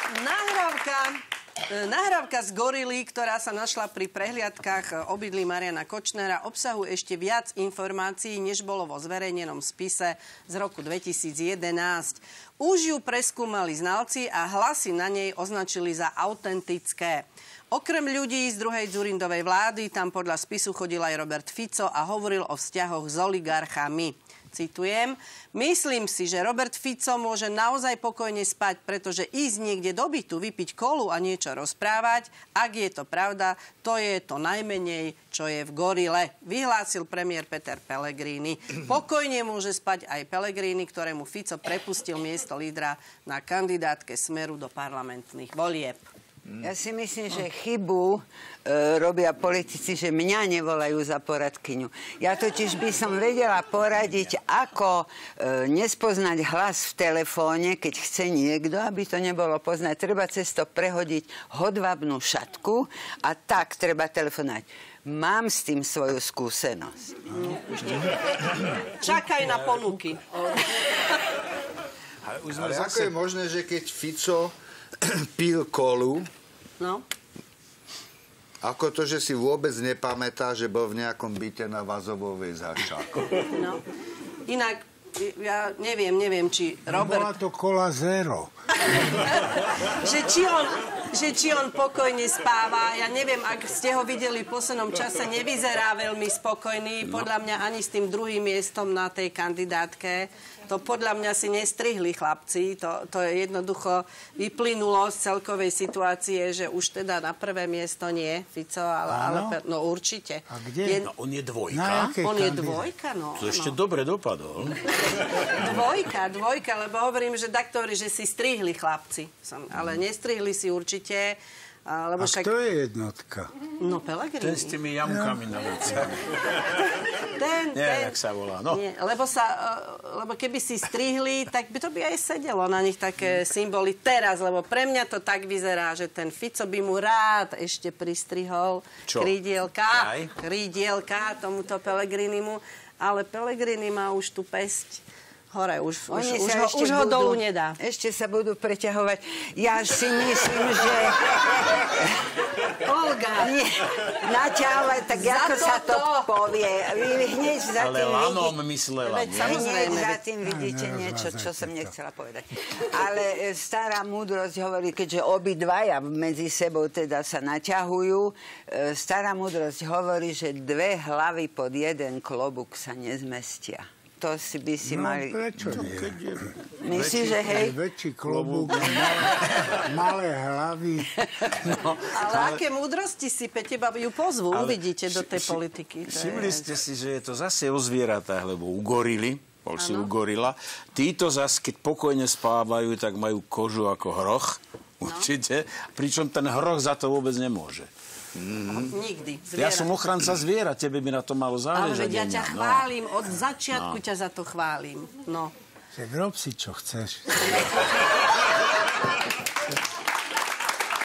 Nahrávka z gorily, ktorá sa našla pri prehliadkách obydlí Mariana Kočnera, obsahuje ešte viac informácií, než bolo vo zverejnenom spise z roku 2011. Už ju preskúmali znalci a hlasy na nej označili za autentické. Okrem ľudí z druhej Dzurindovej vlády tam podľa spisu chodil aj Robert Fico a hovoril o vzťahoch s oligarchami. Citujem, myslím si, že Robert Fico môže naozaj pokojne spať, pretože ísť niekde do bytu, vypiť kolu a niečo rozprávať, ak je to pravda, to je to najmenej, čo je v gorile, vyhlásil premiér Peter Pellegrini. Pokojne môže spať aj Pellegrini, ktorému Fico prepustil miesto lídra na kandidátke Smeru do parlamentných volieb. Ja si myslím, že chybu robia politici, že mňa nevolajú za poradkyňu. Ja totiž by som vedela poradiť, ako nespoznať hlas v telefóne, keď chce niekto, aby to nebolo poznať. Treba cez to prehodiť hodvábnu šatku a tak treba telefonať. Mám s tým svoju skúsenosť. Čakaj na ponuky. Ale ako je možné, že keď Fico pil kolu, no? Ako to, že si vôbec nepamätá, že bol v nejakom byte na Vazovovej Zášáku? No. Inak, ja neviem, či Robert... Bola to kola zero. že či on pokojne spáva. Ja neviem, ak ste ho videli v poslednom čase, nevyzerá veľmi spokojný. Podľa mňa ani s tým druhým miestom na tej kandidátke. To podľa mňa si nestrihli chlapci. To je jednoducho vyplynulo z celkovej situácie, že už teda na prvé miesto nie Fico, ale no určite. A kde? No, on je dvojka. On je dvojka, no. To ešte dobre dopadol. Dvojka, lebo hovorím, že takto hovorí, že si strihli chlapci. Ale nestrihli si určite. Lebo však... kto je jednotka? No, Pellegrini. Ten s tými jamkami na veciach. Jak sa volá, no. Nie, lebo keby si strihli, tak by to by aj sedelo na nich také symboly teraz, lebo pre mňa to tak vyzerá, že ten Fico by mu rád ešte pristrihol krídielka tomuto Pellegrinimu, ale Pellegrini má už tú pesť hore, už ho dolu nedá. Ešte sa budú preťahovať. Ja si myslím, že... Olga! Nie, naťahovať, tak ako sa to povie. Hneď za ale tým Lanom myslela. Hneď za tým vidíte niečo, čo som nechcela povedať. Ale stará múdrosť hovorí, keďže obidvaja medzi sebou teda sa naťahujú, stará múdrosť hovorí, že dve hlavy pod jeden klobúk sa nezmestia. To si by si mali... Prečo nie? Myslíš, že hej? Väčší klobúk, malé hlavy. No, ale aké múdrosti si pe teba ju pozvú, uvidíte do tej politiky. Všimli ste si, že je to zase o zvieratách, lebo u gorily, bol si u gorila. Títo zase, keď pokojne spávajú, tak majú kožu ako hroch, určite. Pričom ten hroch za to vôbec nemôže. Nikdy. Ja som ochranca zviera, tebe by na to malo záležať. Ale ja ťa chválim, od začiatku ťa za to chválim. No. Že rob si, čo chceš.